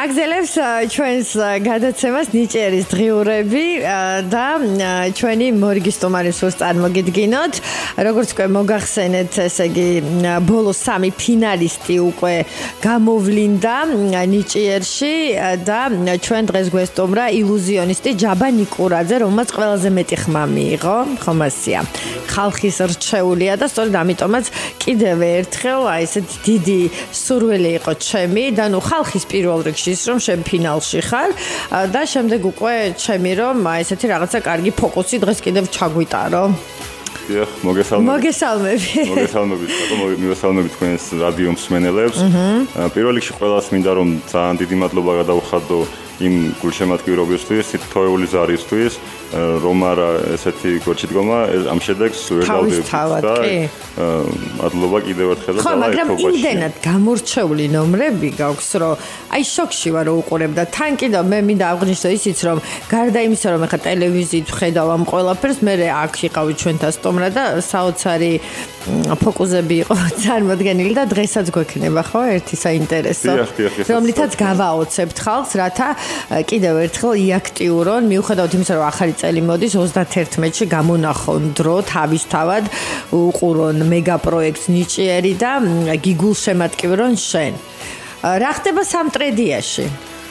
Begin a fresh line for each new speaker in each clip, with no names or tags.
გაგზელებს ჩვენს გადაცემას ნიჭიერის დღიურები და ჩვენი მორიგი სტუმარი სულს წარმოგიდგინოთ. როგორც უკვე მოგახსენეთ, ესე იგი ბოლო 3 ფინალისტი უკვე გამოვლინდა ნიჭიერში და ჩვენ დღეს გვესტუმრა ილუზიონისტი ჯაბა ნიკურაძე, რომელმაც ყველაზე მეტი ხმა მიიღო, ხომ ასია. ხალხის რჩეულია და სწორედ ამიტომაც კიდევ ერთხელ აი ესეთ დიდი სურვილი იყო ჩემი და ნუ ხალხის პირველ რიგში ის რომ შენ ფინალში ხარ და შემდეგ უკვე ჩემი რომ აი ესეთი რაღაცა კარგი ფოკუსი დღეს კიდევ ჩაგვიტარო.
დიახ, მოგესალმები. მოგესალმებით თქვენს რადიო მსმენელებს. პირველ რიგში ყველას მინდა რომ ძალიან დიდი მადლობა გადავხადო იმ გულშემატკივრობისთვის, თითოეული ზარისთვის, რომ არა ესეთი გორჩიდგომა ამ შედეგს ვერ დავდებთ და მადლობა კიდევ ერთხელ და
ხო, მაგრამ იმდენად გამორჩეული ნომრები გაქვს, რომ აი შოქში ვარ რომ უყურებ და თან კიდევ მე მინდა აღვნიშნო ისიც რომ გარდა იმისა რომ ახლა ტელევიზიით ვხედავ ამ ყველაფერს, მე აქ იყავი ჩვენთან სტუმრად და საოცარი ფოკუსები იყო წარმოდგენილი და დღესაც გვექნება ხო ერთი საინტერესო რომლითაც გავაოცებთ ხალხს რათა კიდევ ერთხელ იაქტიურონ მიუხედავად იმისა რომ ახალი წელი მოდის 31-ში გამონახონ დრო თავისთავად უყურონ მეგა პროექტს ნიჭიერი და გიგულშემატკივრონ შენ რა ხდება სამტრედიაში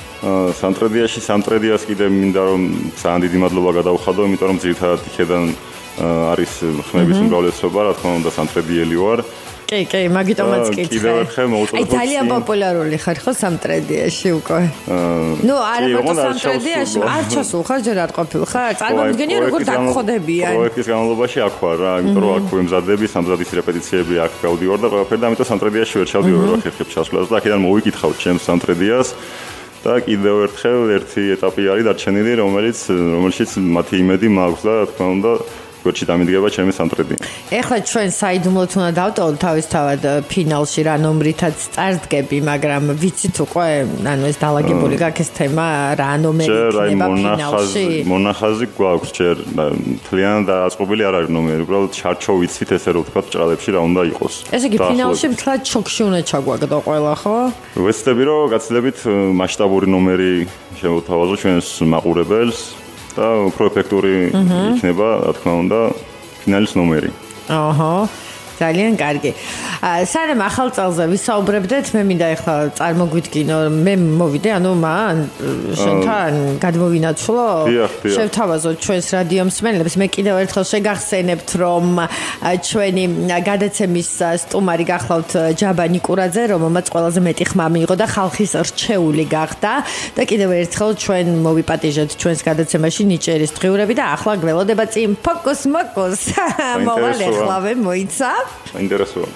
სამტრედიას კიდევ მინდა რომ ძალიან დიდი მადლობა გადავხადო იმიტომ რომ ძირითადად იქედან არის ხმების უმრავლესობა, რა თქმა უნდა, სამტრედიელი ვარ.
კი, მაგიტომაც კითხე.
კიდევ ერთხელ მოვუწოდოთ.
აი ძალიან პოპულარული ხარ ხო სამტრედიაში უკვე? ნუ არა მარტო სამტრედიაში, არ ჩასულ ხარ, ჯერ არ ყოფილ ხარ? წარმოგიდგენია როგორ დაგხოდებიან.
პროექტის განმავლობაში აქ ვარ რა, იმიტომ რომ აქ ვემზადები, სამზადის რეპეტიციები აქ გავდივარ და ყველაფერი და ამიტომ სამტრედიაში ვერ ჩავდივარ ხერხებს ჩასვლას და აქედან მოვიკითხავ ჩემს სამტრედიას. და კიდევ ერთხელ ერთი ეტაპი არის დარჩენილი, რომელშიც მათი იმედი მაქვს და რა თქმა უნდა გორჩი დამიდგება ჩემი სამტრედი.
ეხლა ჩვენ საიდუმლოდ უნდა დავტოვოთ თავისთავად ფინალში რა ნომრითაც წარდგები, მაგრამ ვიცით უკვე, ანუ ეს დაალაგებული გაქვს ეს თემა რა ნომერი იქნება ფინალში.
მონახაზი გვაქვს ჯერ მთლიანად დაწყობილი არ არის ნომერი, უბრალოდ ჩარჩო ვიცით ესე რომ ვთქვათ ჭრალებში რა უნდა იყოს.
ესე იგი ფინალში მთლად შოქში უნდა ჩაგვაგდო ყველა, ხო?
ვეცდები რომ გაცილებით მასშტაბური ნომერი შევთავაზო ჩვენს მაყურებელს. და უფრო ეფექტური იქნება, რა თქმა უნდა, ფინალის ნომერი.
აჰა. ძალიან კარგი. სანამ ახალ წელზე ვისაუბრებდეთ, მე მინდა ახლა წარმოგვიდგინო, მე მოვიდე, ანუ მან შენთან გადმოვინაცვლო. შევთავაზოთ ჩვენს რადიო მსმენელებს. მე კიდევ ერთხელ შეგახსენებთ, რომ ჩვენი გადაცემის სტუმარი გახლავთ ჯაბა ნიკურაძე, რომელმაც ყველაზე მეტი ხმა მიიღო და ხალხის რჩეული გახდა და კიდევ ერთხელ ჩვენ მოვიპატიჟეთ ჩვენს გადაცემაში ნიჭიერის დღიურები და ახლა გველოდება წინ ფოკუს მოკუს. მოვალ ახლავე მოიცა.
Interesuje.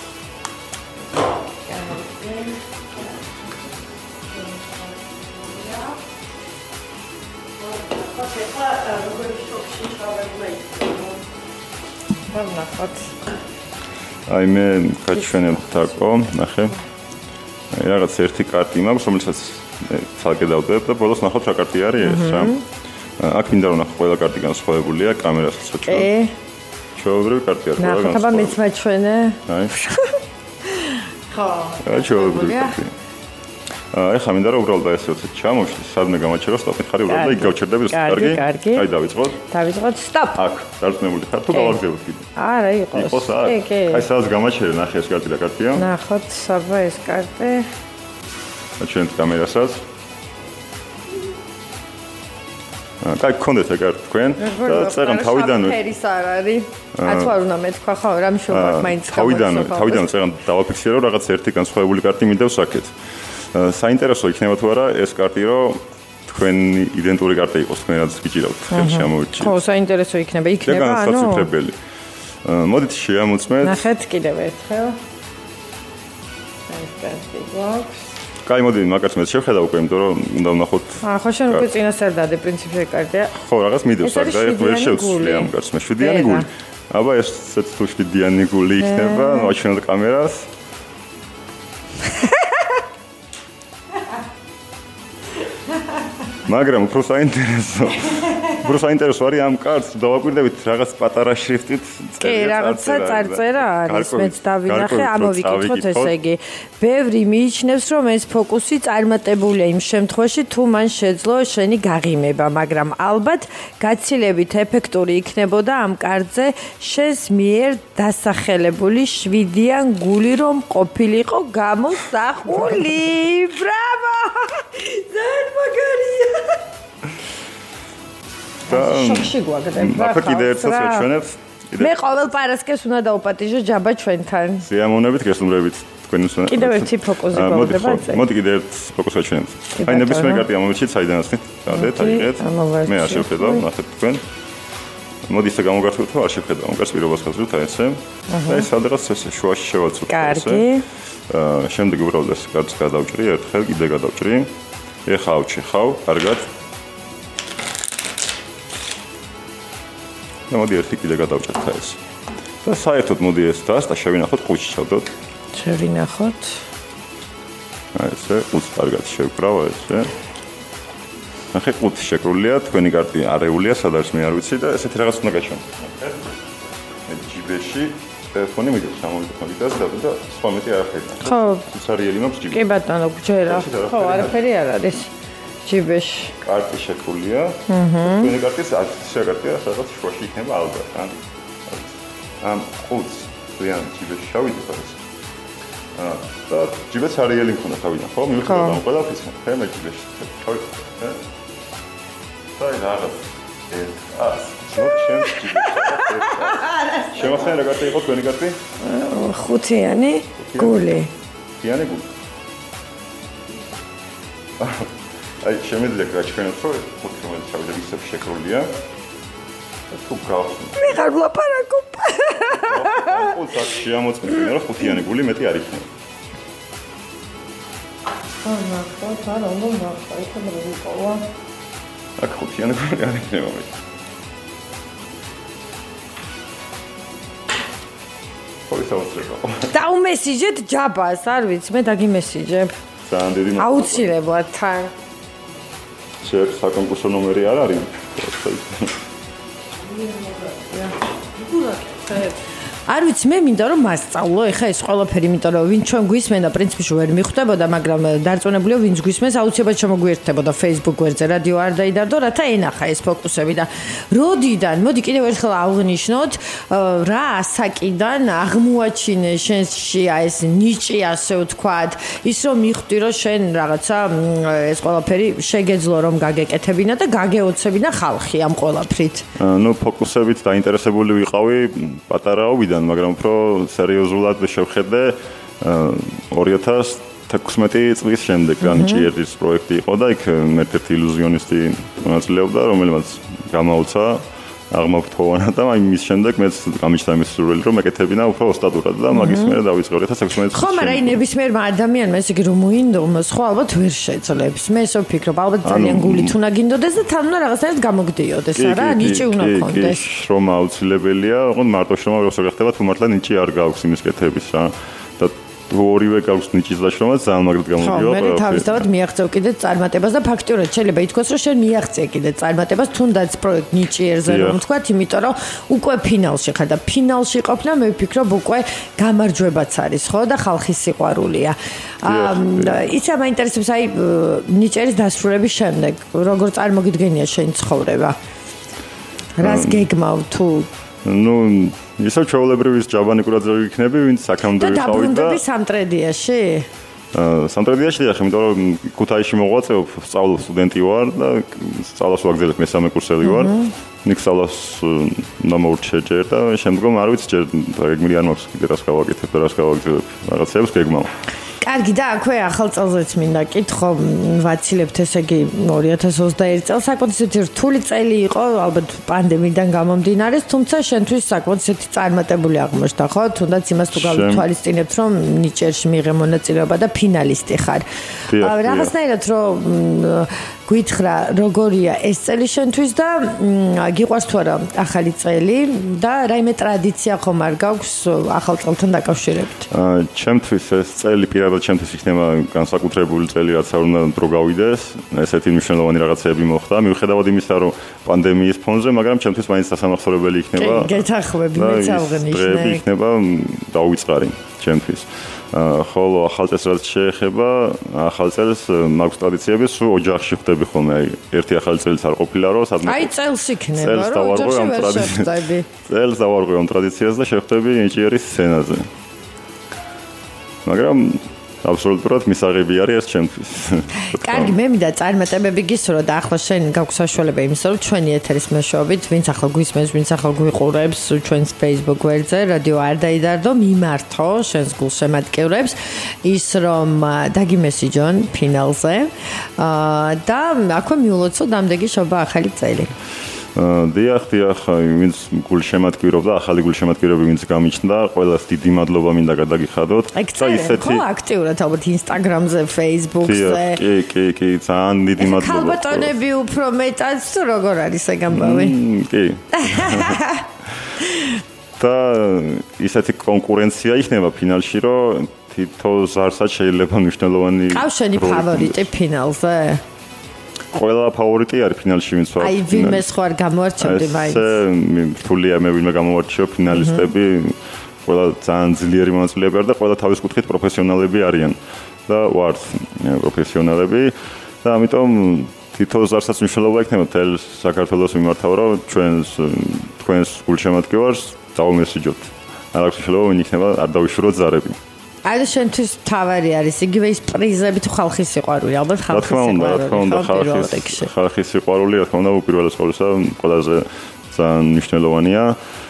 აი მე გაჩვენებ თაკო, ნახე. აი რაღაც ერთი კარტი მაქვს, რომელსაც ცალკე დავდებ და ბოლოს ნახოთ რა კარტი არის ეს რა. აქ მინდა რომ ნახო ყველა კარტი განსხვავებულია, კამერასაც ვაჭრობ. ჩაუბრევ კარტი არ ყველა განსხვავებული.
ნახოთ, აბა მეც მაჩვენე.
აი.
ხო.
ჩაუბრევ კარტი. ეხლა მინდა რომ უბრალოდ ესე უცებ ჩამოვშლი, სადმე გამაჩერო, სტოპ ხარი უბრალოდ და იქ გავჩერდები, კარგი. აი დავიწყოთ.
სტოპ.
აქ, დარწმუნებული ხარ თუ გავაგზავნოთ კიდე?
არა, იყოს.
კი. აი სადაც გამაჩერე, ნახე ეს კარტი და კარტია.
ნახოთ, საბა ეს კარტი.
ჩვენ კამერასაც. კაი, გქონდეთ ეგ კარტი თქვენ და წერან თავიდანვე.
ფერის არ არის. ათუ არ უნდა მეთქვა ხო, რა მშობა მაინც
თავიდანვე წერან დავაფიქსირო რაღაც ერთი განსხვავებული კარტი მინდავს აქეთ. საინტერესო იქნება თუ არა ეს კარტი რომ თქვენი იდენტური კარტი იყოს თქვენ რაც გიჭირავთ ხელში ამოვიჭირეთ.
ხო, საინტერესო იქნება, ანუ
მოდით შეამოწმეთ.
ნახეთ კიდევ ერთხელ. ეს კარტი გვაქვს.
კაი, მოდი, მაგას მე შევხედავ უკვე, იმიტომ რომ უნდა ვნახოთ.
ხო, შენ უკვე წინასწარ დადე, პრინციპში კარტია.
ხო, რაღაც მიდევს აქ და ვერ შევცვლი ამ კარტს, მე 7-იანი გული. აბა ესეც თუ 7-იანი გული იქნება, მოაჩვენოთ კამერას. მაგრამ უფრო საინტერესო უფრო საინტერესო არის ამ კარტს დავაკვირდებით რაღაც პატარა შრიფტით
კი, რაღაცა წარწერა არის, მეც დავინახე, ამოვიკითხოთ ესე იგი. ბევრი მიიჩნევს, რომ ეს ფოკუსი წარმატებულია იმ შემთხვევაში, თუ მან შეძლო შენი გაღიმება, მაგრამ ალბათ გაცილებით ეფექტური იქნებოდა ამ კარტზე შენს მიერ დასახელებული 7-იან გული რომ ყოფილიყო გამოსახული. Bravo! ძალიან მაგარია. შოქში გვაგდება.
ახლა კიდე ერთს ვაჩვენებთ.
მე ყოველ პარასკევს უნდა დავუპატიჟო ჯაბა ჩვენთან.
სიამოვნებით გესტუმრებით თქვენი სვენ.
კიდევ ერთი ფოკუსი გვაქვს.
მოდი კიდე ერთ ფოკუსს ვაჩვენებთ. აი ნებისმიერ კარტი ამოვიჩით საიდანაც წავდეთ, აიღეთ. მე არ შევხედავ, ნახეთ თქვენ. მოდი ისე გამოგართოთ, რომ არ შევხედავ, უკაც პირობას ხაზრით აი ესე. და ეს სადღაც ესე შუაში შევაცვლოთ ესე. კარგი. შემდეგ უბრალოდ ეს კარტს გადავჭრი, ერთხელ კიდე გადავჭრი. ეხა ავჭიხავ, კარგად. და მოდი ერთი კიდე გადავჭრით ეს. და საერთოდ მოდი ეს დას და შევინახოთ ყუთში ჩავდოთ.
შევინახოთ.
აი ესე, ყუთს კარგად შევკრავ ესე. ახლა ყუთი შეკრულია, თქვენი კარტი არეულია, სად არის მე არ ვიცი და ესეთი რაღაც უნდა გაჩვენოთ. მე ჯიბეში ტელეფონი მიგებს სამომიტყოდი და სხვა მეტი არაფერი.
ხო.
ცარიელი მაქვს ჯიბეში.
კი ბატონო, გჯერა. ხო, არაფერი არ არის. ჯიბეში.
კარტი შეკრულია. თქვენი კარტის აკცია კარტია, სადაც შუაში იქნება ალბათ. ამ ყუთს ძალიან ჯიბეში შავიდეთ ეს. და ჯიბეში არიელი მქონდა თავიდან, ხო? მივხვდა ამ ყველაფერს. მე ჯიბეში შავიდეთ. რაღაც შემახსენე რა კარტი იყო თქვენი კარტი?
5-იანი გული.
5-იანი გული. აი შემიძლია გაჩვენოთ, რომ 5 რომელიც ჩავიდა ისევ შეკრულია. თუ გავხსნით.
მე ხარ ვლაპარაკობ.
ყუთს შეამოწმეთ, რომ 5-იანი გული მეტი არ იქნება.
ხო, უნდა ვიყო.
აქ 5-იანი გული არ იქნება მე.
დაუმესიჯეთ ჯაბას, არ ვიცი, მე დაგიმესიჯებ.
ძალიან დიდი მადლობა.
აუცილებლად თან.
შენ საკონკურსო ნომერი არ არის?
არ ვიცი, მე მინდა რომ მასწავლო, ეხა ეს ყველაფერი, იმიტომ რომ ვინ ჩვენ გვისმენდა, პრინციპში ვერ მიხვდებოდა, მაგრამ დარწმუნებულია, ვინც გვისმენს, აუცილებლად შემოგვიერთდებოდა Facebook გვერდზე, რადიო არ დაიდარდო, რათა ენახა ეს ფოკუსები და როდიდან, მოდი კიდევ ერთხელ აღნიშნოთ, რა ასაკიდან აღმოაჩინე შენში ეს ნიჭი, ასე ვთქვათ, ის რომ მიხვდი, რომ შენ რაღაცა ეს ყველაფერი შეგეძლო რომ გაგეკეთებინა და გაგეოცებინა ხალხი ამ ყველაფრით.
ნუ ფოკუსებით დაინტერესებული ვიყავი პატარაობიდან, მაგრამ უფრო სერიოზულად შევხედე 2016 წლის შემდეგ განჭიერის პროექტი იყო და იქ ერთ-ერთი ილუზიონისტი მონაწილეობდა, რომელმაც გამაუცა აღმოფრთოვანა და აი მის შემდეგ მეც გამიჩნდა მის სურვილი რომ ეკეთებინა უფრო ოსტატურად და მაგის მერე დავიწყე 2016 წელს.
ხო, მაგრამ აი ნებისმიერმა ადამიანმა ესე იგი რომ მოინდომოს, ხო ალბათ ვერ შეძლებს. მე ესე ვფიქრობ, ალბათ ძალიან გულით უნდა გინდოდეს და თან უნდა რაღაცნაირად გამოგდიოდეს, არა? ნიჭი უნდა გქონდეს.
კი, შრომა აუცილებელია, ოღონდ მარტო შრომა როგორ ხდება, თუ მართლა ნიჭი არ გაქვს იმის კეთების რა. და ორივე გაქვს ნიჭის დაშრომა, ძალიან მაგრად გამოდიო.
ხო, მე თავისთავად მიაღწევ კიდე წარმატებას და ფაქტიურად შეიძლება ითქვას, რომ შენ მიაღწია კიდე წარმატებას, თუნდაც პროექტ ნიჭიერზე რომ ვთქვათ, იმიტომ რომ უკვე ფინალში ხარ და ფინალში ყოფნა მე ვფიქრობ უკვე გამარჯვებაც არის, ხო და ხალხის სიყვარულია. ისა მაინტერესებს აი ნიჭერის დასრულების შემდეგ, როგორ წარმოგიდგენია შენი ცხოვრება? რას გეგმავ თუ
ნუ ისევ ჩვეულებრივი ჯაბანი კურაძე ვიქნები, ვინც აქამდე ვიყავით და
დაბრუნდები სამტრედიაში?
სამტრედიაში დიახ, იმიტომ რომ ქუთაისში მოღვაწეობ, სწავლობ სტუდენტი ვარ და სწავლას ვაგრძელებ, მესამე კურსელი ვარ. იქ სწავლას დამოურჩე ჯერ და შემდგომ არ ვიცი ჯერ გეგმილი არ მაქვს კიდე რას გავაკეთებ და რას გავაგრძელებ. რაღაცებს გეგმავ.
კარგი და აქვე ახალ წელზეც მინდა კითხო, ვაცილებთ ესე იგი 2021 წელს საკუთრებით რთული წელი იყო, ალბათ პანდემიიდან გამომდინარე, თუმცა შენთვის საკუთრებით წარმატებული აღმოჩნდა, ხო? თუნდაც იმას თუ გავთვალისწინებთ, რომ ნიჭერში მიიღე მონაწილეობა და ფინალისტი ხარ. რაღაცნაირად რომ გითხრა, როგორია ეს წელი შენთვის და გიყვარს თუ არა ახალი წელი და რაიმე ტრადიცია ხომ არ გაქვს ახალ წელთან დაკავშირებით?
ჩემთვის ეს წელი პირადად შესაბამისად ჩემთვის იქნება განსაკუთრებული წელი, რაც არ უნდა დრო გავიდეს. ესეთი მნიშვნელოვანი რაღაცები მოხდა. მიუხედავად იმისა, რომ პანდემიის ფონზე, მაგრამ ჩემთვის მაინც დასამახსოვრებელი იქნება.
გეთახმები, მეც ავღნიშნე.
დღეები იქნება დაუვიწყარი ჩემთვის. ხოლო ახალ წელს რაც შეეხება, ახალ წელს მაქვს ტრადიციები, სულ ოჯახში ხდები ხოლმე. ერთი ახალი წელიც არ ყოფილა, რომ სადმე
აი წელს იქნება, რომ ოჯახში ვერ შეხვდები.
წელს დავარღვევ ამ ტრადიციას და შეხვდები ნიჭიერის სცენაზე. მაგრამ აბსოლუტურად მისაღები არის ეს ჩემთვის.
კარგი, მე მინდა წარმატებები გისურვო და ახლა შენ გაქვს საშუალება იმისა, რომ ჩვენი ეთერის მეშვეობით, ვინც ახლა გვისმენს, ვინც ახლა გვიყურებს ჩვენს Facebook გვერდზე, რადიო არ დაიდარდო, მიმართო შენს გულშემატკივრებს ის რომ დაგიმესიჯონ ფინალზე და აქვე მიულოცო დამდეგი შობა ახალი წელი.
დიახ, ვინც გულშემატკივრობდა, ახალი გულშემატკივრები ვინც გამიჩნდა, ყველას დიდი მადლობა მინდა გადაგიხადოთ.
და ისეთი აქტიურად ალბათ Instagram-ზე, Facebook-ზე.
კი, ძალიან დიდი მადლობა.
ქალბატონები უფრო მეტად თუ როგორ არის ეგ ამბავი?
კი. და ისეთი კონკურენცია იქნება ფინალში, რომ თითო ზარსაც შეიძლება მნიშვნელოვანი
ყავს შენი ფავორიტი ფინალზე?
ყველა ფავორიტი არის ფინალში ვინც ვარ.
აი ვინმე სხვა არ გამოვარჩევდი მაინც.
რთულია მე ვინმე გამოვარჩიო ფინალისტები. ყველა ძალიან ძლიერი მონაწილეები არიან და ყველა თავის კუთხით პროფესიონალები არიან. და ვართ პროფესიონალები და ამიტომ თითო ზარსაც მნიშვნელობა იქნება თელ საქართველოს მიმართავ რომ თქვენს გულშემატკივარს დავუმესიჯოთ. არ აქვს მნიშვნელობა ვინ იქნება არ დავიშუროთ ზარები. აი შენთვის თავარი არის იგივე ის პრიზები თუ ხალხის სიყვარული ალბათ ხალხის სიყვარული ხალხის სიყვარული რა თქმა უნდა უპირველეს ყოვლისა ყველაზე ძალიან მნიშვნელოვანია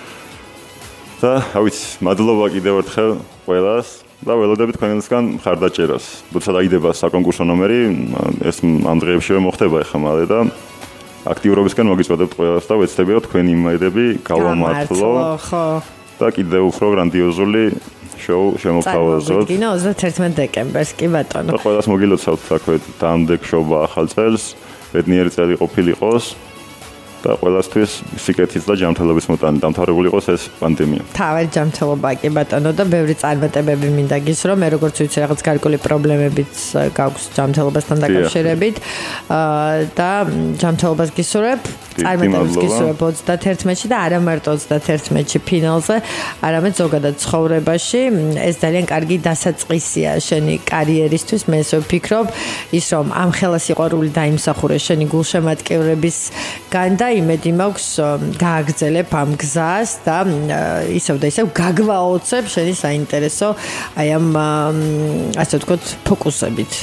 და ავიც მადლობა კიდევ ერთხელ ყველას და ველოდებით თქვენგან მხარდაჭერას როცა დაიდება საკონკურსო ნომერი ეს ამ დღეებში მოხდება ახლა მალე და აქტიურობისგან მოგიწოდებთ ყველას და ვეცდები რომ თქვენი იმედები გავამართლო
ხო
და კიდევ უფრო გრანდიოზული შოუ შემოგთავაზოთ.
გინო 31 დეკემბერს კი ბატონო.
და ყველას მოგილოცავთ საქმე დამდეგ შოვა ახალ წელს, ბედნიერი წელი ყოფილიყოს და ყველასთვის სიკეთის და ჯანმრთელობის მოტანი დამთავრებული იყოს ეს პანდემია.
თავი ჯანმრთელობა კი ბატონო და ბევრი წარმატებები მინდა გისურვო. მე როგორც ვიცი რაღაც გარკვეული პრობლემებიც გაქვს ჯანმრთელობასთან დაკავშირებით და ჯანმრთელობას გისურვებ. წარმატებებს გისურვებ 31-ში და არა მარტო 31-ში ფინალზე, არამედ ზოგადად ცხოვრებაში. ეს ძალიან კარგი დასაწყისია შენი კარიერისთვის. მე ესე ვფიქრობ, ის რომ ამ ხელა სიყვარული დაიმსახურე შენი გულშემატკივრებისგან და იმედი მაქვს გააგრძელებ ამ გზას და ისევ და ისევ გაგვაოცებ შენი საინტერესო აი ამ ასე ვთქვათ ფოკუსებით.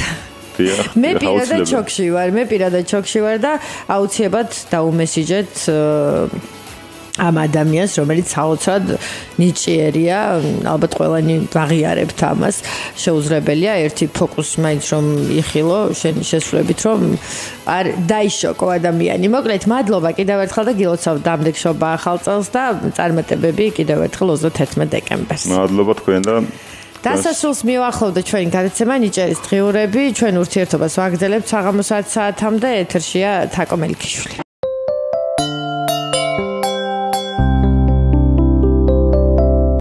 მე პირადად ჩოქში ვარ და აუცილებლად დაუმესიჯეთ ამ ადამიანს, რომელიც საოცრად ნიჭიერია, ალბათ ყველანი ვაღიარებთ ამას. შეუძლებელია ერთი ფოკუსი მაინც რომ იხილო შენი შესრულებით, რომ არ დაიშოკო ადამიანი. მოკლედ, მადლობა კიდევ ერთხელ და გილოცავ დამდეგ შობა ახალ წელს და წარმატებები კიდევ ერთხელ 31 დეკემბერს.
მადლობა თქვენ და
დასასრულს მივახლოვდა ჩვენი გადაცემა ნიჭერის დღიურები. ჩვენ ურთიერთობას ვაგრძელებთ საღამოს 10 საათამდე. ეთერშია თაკო მელიქიშვილი.